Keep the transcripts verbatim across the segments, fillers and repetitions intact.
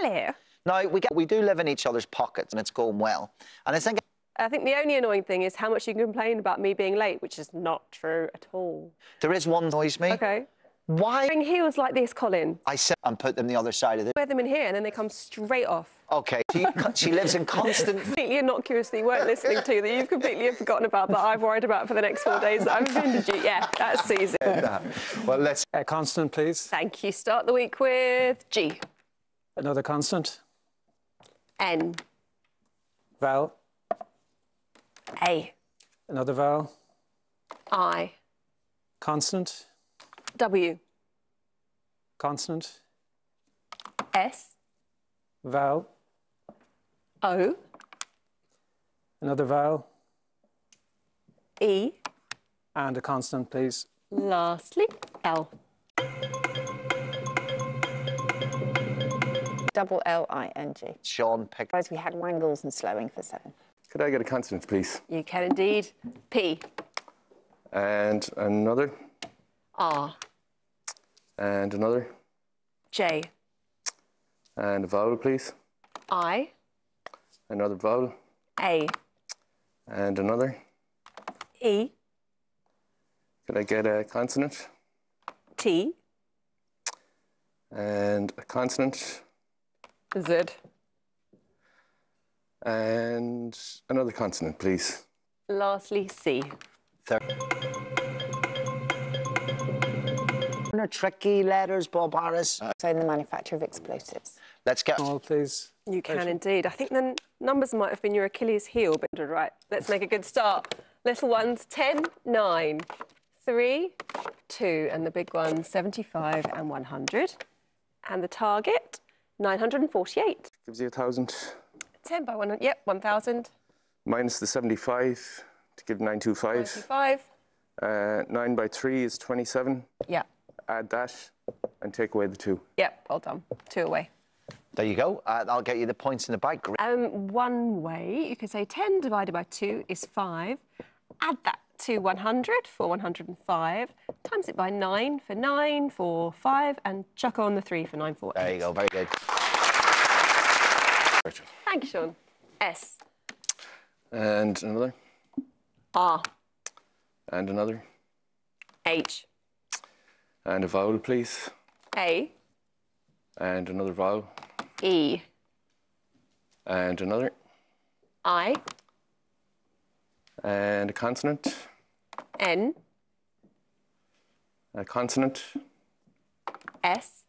Hello. Now, we, get, we do live in each other's pockets and it's going well. And I think... I think the only annoying thing is how much you can complain about me being late, which is not true at all. There is one noise me. OK. Why? Wearing heels like this, Colin. I said and put them the other side of the... Wear them in here and then they come straight off. OK. She, she lives in constant... Completely innocuously you weren't listening to that you've completely forgotten about that I've worried about for the next four days that I've offended you. Yeah, that's Susan. Well, let's... A consonant, please. Thank you. Start the week with G. Another consonant. N. Vowel. A. Another vowel. I. Consonant. W. Consonant. S. Vowel. O. Another vowel. E. And a consonant, please. Lastly, L. Double L I N G. Sean picked... Guys, we had wangles and slowing for seven. Could I get a consonant, please? You can indeed. P. And another. R. And another. J. And a vowel, please. I. Another vowel. A. And another. E. Could I get a consonant? T. And a consonant. Z. And another consonant, please. Lastly, C. Third. Are tricky letters, Bob Harris. So in the manufacture of explosives. Let's get... All, please. You can indeed. I think the numbers might have been your Achilles heel, but right, let's make a good start. Little ones, ten, nine, three, two, and the big ones, seventy-five and one hundred. And the target, nine hundred forty-eight. Gives you a thousand. ten by one hundred, yep, one thousand. Minus the seventy-five to give nine two five. ninety-five. Uh, nine by three is twenty-seven. Yeah. Add that and take away the two. Yep, well done. Two away. There you go. Uh, I'll get you the points in the bag. Um, one way, you could say ten divided by two is five. Add that to one hundred for one hundred and five. Times it by nine for nine, for five, and chuck on the three for nine, four, eight. There you go. Very good. Thank you, Sean. S. And another. R. And another. H. And a vowel, please. A. And another vowel. E. And another. I. And a consonant. N. A consonant. S.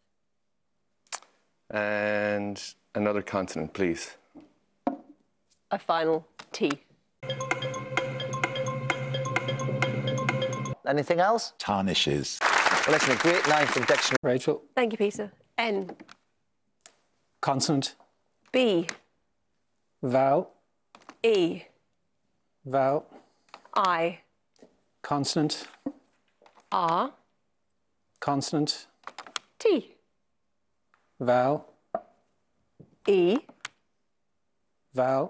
And another consonant, please. A final T. Anything else? Tarnishes. Well, listen, a great night for dictionary. Rachel. Thank you, Peter. N. Consonant. B. Vowel. E. Vowel. I. Consonant. R. Consonant. T. Vowel. E. Vowel.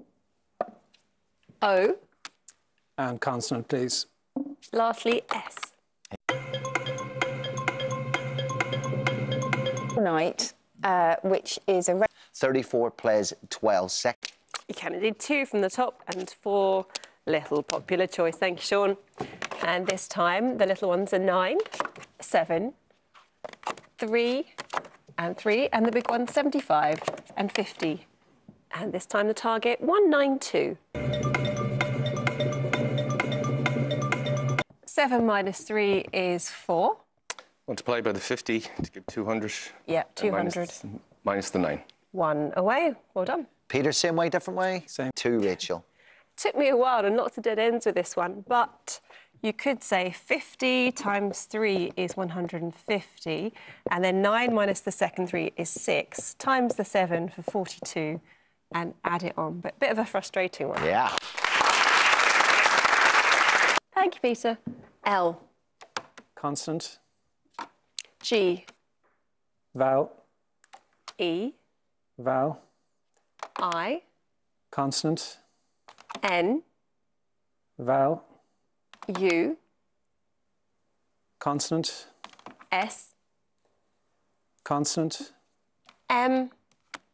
O. And consonant, please. Lastly, S. Night, uh, which is a... thirty-four plays twelve seconds. You can indeed two from the top and four little popular choice. Thank you, Sean. And this time, the little ones are nine, seven, three, and three, and the big ones seventy-five and fifty. And this time the target, one ninety-two. seven minus three is four. Multiply by the fifty to give two hundred. Yeah, two hundred. Minus, minus the nine. One away. Well done. Peter, same way, different way? Same. Two, Rachel. Took me a while and lots of dead ends with this one, but you could say fifty times three is one hundred fifty, and then nine minus the second three is six, times the seven for forty-two, and add it on. But a bit of a frustrating one. Yeah. Thank you, Peter. L. Consonant. G. Vowel. E. Vowel. I. Consonant. N. Vowel. U. Consonant. S. Consonant. M.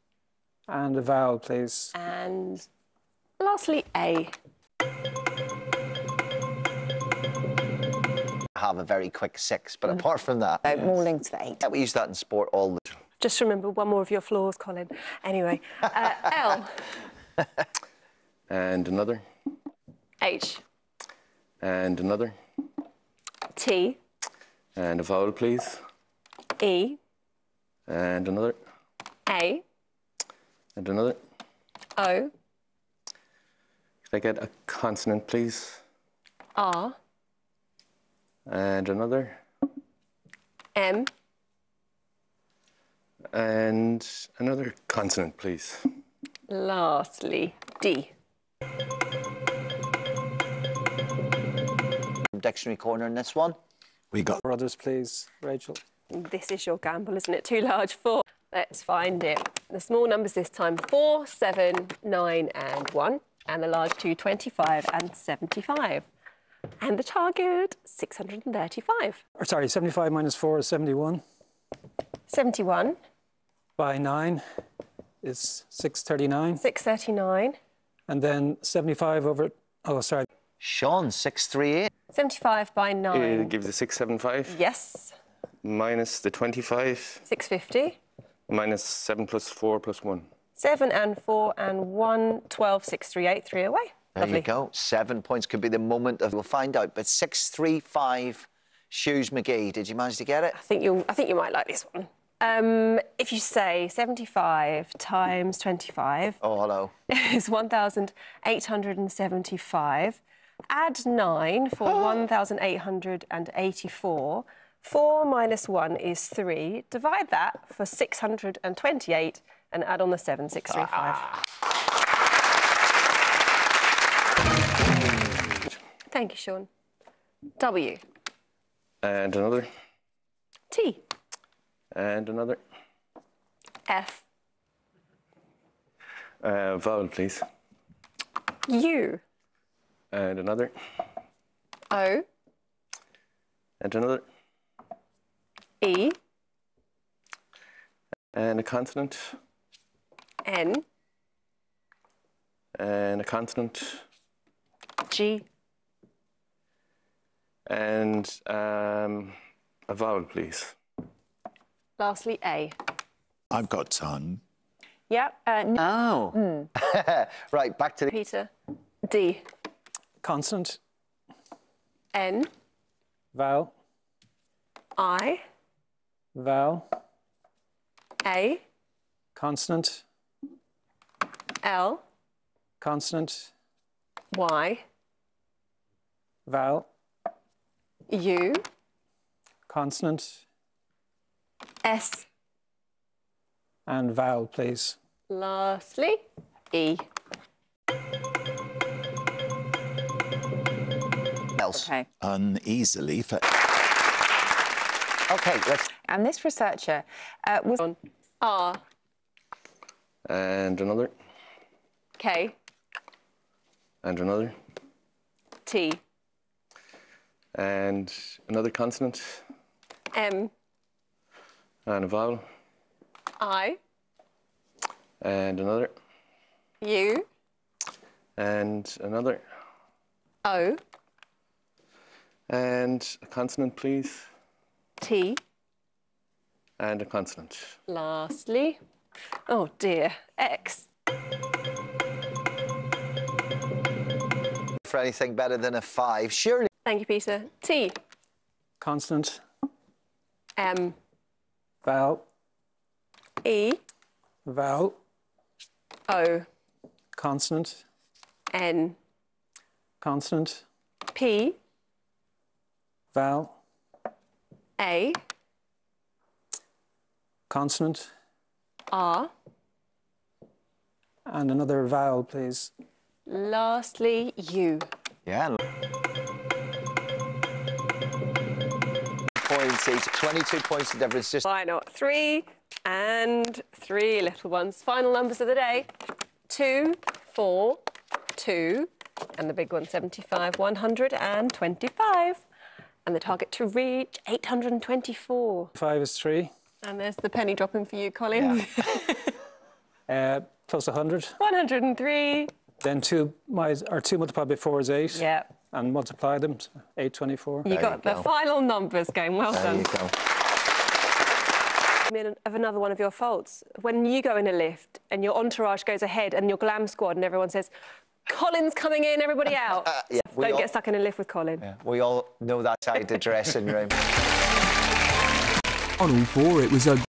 And a vowel, please. And lastly, A. Have a very quick six, but apart from that, So more links for eight. yeah, we use that in sport all the time. Just remember one more of your flaws, Colin. Anyway, uh, L. And another. H. And another. T. And a vowel, please. E. And another. A. And another. O. Could I get a consonant, please? R. And another. M. And another consonant, please. Lastly, D. Dictionary corner in this one. We got brothers, please, Rachel. This is your gamble, isn't it? Too large for. Let's find it. The small numbers this time, four, seven, nine and one. And the large two, twenty-five and seventy-five. And the target, six hundred thirty-five. Or sorry, seventy-five minus four is seventy-one. seventy-one. By nine is six thirty-nine. six thirty-nine. And then seventy-five over, oh, sorry. Sean, six three eight. seventy-five by nine. It gives a six seven five. Yes. Minus the twenty-five. six fifty. Minus seven plus four plus one. seven and four and one, twelve, six, three, eight, three away. There Lovely. you go. Seven points could be the moment of. We'll find out. But six three five. Shoes McGee. Did you manage to get it? I think you I think you might like this one. Um, if you say seventy-five times twenty-five Oh, hello. is one thousand eight hundred seventy-five. Add nine for one thousand eight hundred eighty-four. four minus one is three. Divide that for six hundred twenty-eight and add on the seven, six, three, five. Thank you, Sean. W. And another. T. And another. F. Uh, vowel, please. U. And another. O. And another. E. And a consonant. N. And a consonant. G. And um, a vowel, please. Lastly, A. I've got ton. Yep. Uh, n- Oh. Right, back to the. Peter. D. Consonant, N. vowel, I. vowel, A. consonant, L. consonant, Y. vowel, U. consonant, S. and vowel, please. Lastly, E. Else. okay. Uneasily for Okay, let's. And this researcher uh, was On. R. And another. K. And another. T. And another consonant. M. And a vowel. I. And another. U. And another. O. And a consonant, please. T. And a consonant. Lastly, oh dear, X. For anything better than a five, surely. Thank you, Peter. T. Consonant, M. vowel, E. vowel, O. consonant, N. consonant, P. vowel, A. consonant, R. and another vowel, please. Lastly, U. Yeah. Points each. twenty-two points of difference. Just Why not? Three and three little ones. Final numbers of the day. Two, four, two, and the big one, seventy-five, one hundred twenty-five. And the target to reach, eight hundred twenty-four. Five is three. And there's the penny dropping for you, Colin. Yeah. Uh, plus one hundred. one hundred and three. Then two, my, or two multiplied by four is eight. Yeah. And multiply them, eight twenty-four. You There got you the go. final numbers going. Well There done. you go. Of another one of your faults. When you go in a lift and your entourage goes ahead and your glam squad and everyone says, Colin's coming in, everybody out. Uh, yeah, we Don't all- get stuck in a lift with Colin. Yeah, we all know that side of the dressing room. On all four, it was a